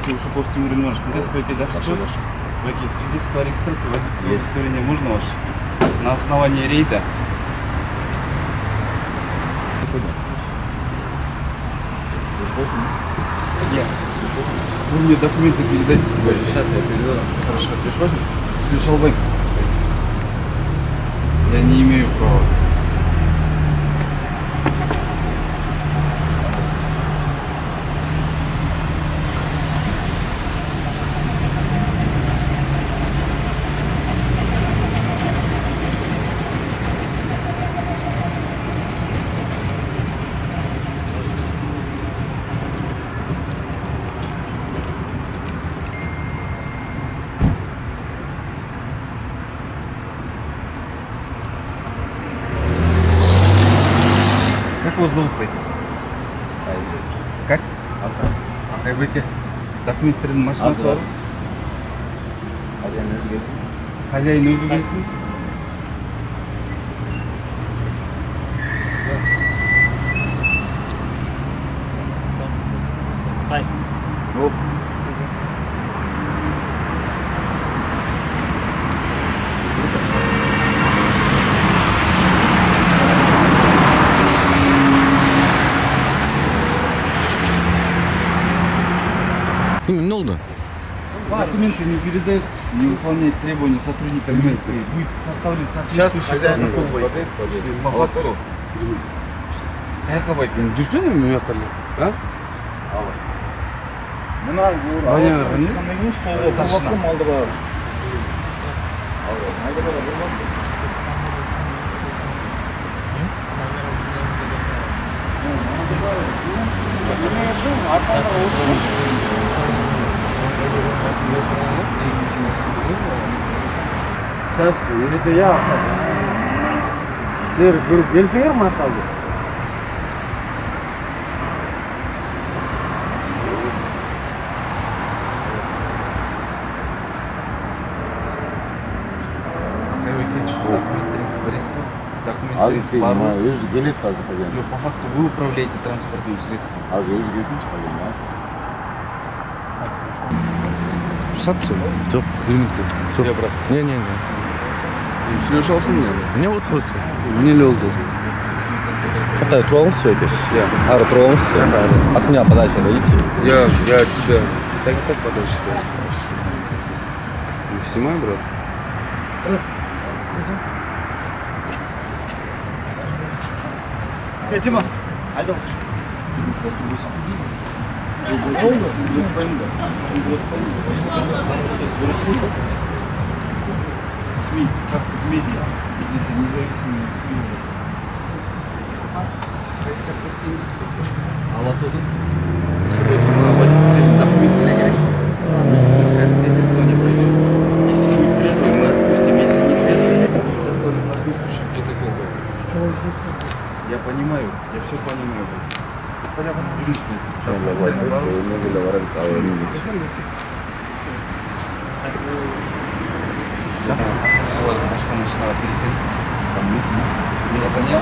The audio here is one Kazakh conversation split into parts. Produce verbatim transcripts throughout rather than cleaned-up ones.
полиция Усупов Тимур Ильманович. Кандайсыз байке, жақсы ба? Байке, свидетельство о регистрации водительского удостоверения можно ваше? На основании рейда. Я. Вы мне документы передадите? Сейчас я передаю. Хорошо. Слышь, возьми? Слышал бы. Я не имею права. Как вас зовут, байке? Как? Акай байке. Документтердің машинасы бар. Хозяин өзі келсін. Хозяин өзі келсін. Қай? Оп. Не oldu? Документы не передают, не выполняет требования сотрудника милиции. Будет составлен соответствующий протокол. По факту. Қаяққа байке? Жүрсene mi yapalım? Ha? Мына Ваня, старшина малды бар. Сейчас это я. Сер көріп келсеңер ма қазір? Документы бар. Өзі келеді қазір хозяин. По факту вы управляете транспортным средством. Азыр өзі келсінші хозяин. Рұқсат мısın? Жоқ, білмейді. Я брат. Не, не, не. Сөйлеші алсын не? Не вот вот. Не лёлды. Какая, тура алыңыз все здесь? Я. Ары, тура алыңыз все? От меня подальше дойдите. Я, я от тебя так и так подальше стою. Ну, снимай, брат. Эй, Тима, айда отыр. СМИ, как из медиа, здесь независимые СМИ. Siz qaysi жақта істейміз дейді? Алатода. Если бы водительдердің документіне керек, медицинское свидетельствование пройдет. Если будет трезвый, мы отпустим. Если не трезвый, будет составлен соответствующий протокол. Я понимаю, я все понимаю. Жүріс бе? Пассажирларды башқа машинаға пересадить. Места нет?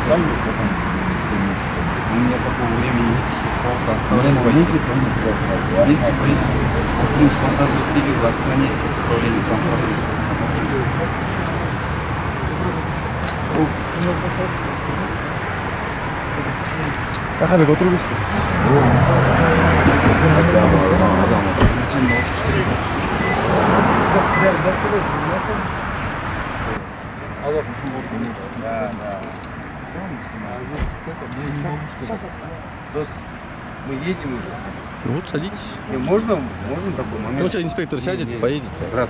У меня такого времени нет, чтобы кого-то оставлять. Если поедете, Если поедете, вот с пассажирской лифт вы отстраняете от управления транспортным средством. Қахабек отыру бесті. Изначально отпуск керек. Аллах үшін болды, конечно. Да, да. Я не могу сказать. Стас, мы едем уже. Ну вот, садитесь. Не, можно, можно такой момент? Ну, сейчас инспектор сядет, Не, не. поедете. Брат.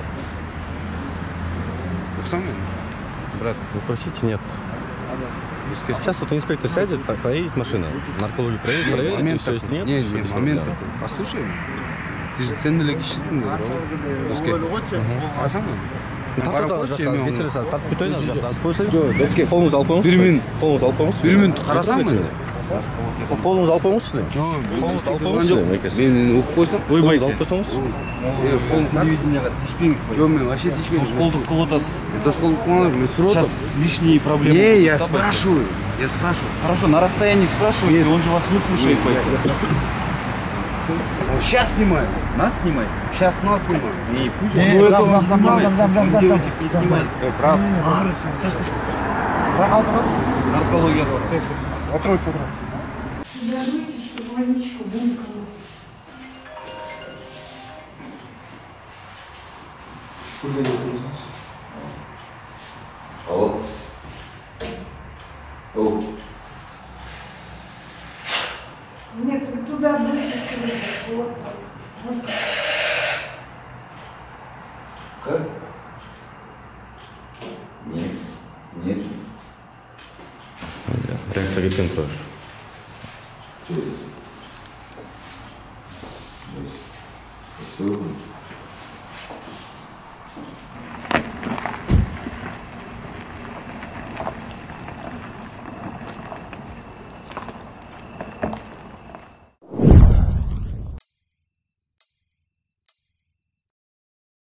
Сам, брат. Вы просите, нет. Сейчас вот инспектор сядет, поедет машина. Наркологию проедет, проверит, Момент все, если такой. нет. Не, все не, без момент проблем. такой. Послушай. Ты же ценный легищесің деді, қарасаң ба? Барып қойшы, еме оны. Тартып күтөйін, аз жақта. Қолыңыз алып қойыңыз. Bir minut. Қолыңыз алып қойыңыз. Bir minut қарасаң ба? Қолыңыз алып қойыңыз сіздің. Қолыңыз алып қойыңыз. Мен оқып қойсам? Қолыңыз алып қойсаңыз. Қолың телевидениеға тиіспеңіз. Жоқ, мен вообще тиіспеңіз. Тосқолдық қылып отырсыз. Тосқолдық қылып, мен сұрап отырмын. Сейчас лишние проблемы. Не, я спрашиваю. Я спрашиваю. Хорошо, на расстоянии спрашивайте, он же вас выслушает. Он сейчас снимает. Нас снимай. Сейчас нас снимают. И пусть Не, ну, это зам, он зам, зам, снимает. зам, зам, зам, Он зам, девочек зам. не снимает. Э, прав. Қай қалдыңыз? Наркология бар. Отырыңыз, отырыңыз. Даруйте, что водичка булькала. Алло. О. Нет, вы туда дуйте, вот так. Вот так. Как? Нет. Нет. Реактор кеткен қойыш. Что это? Все.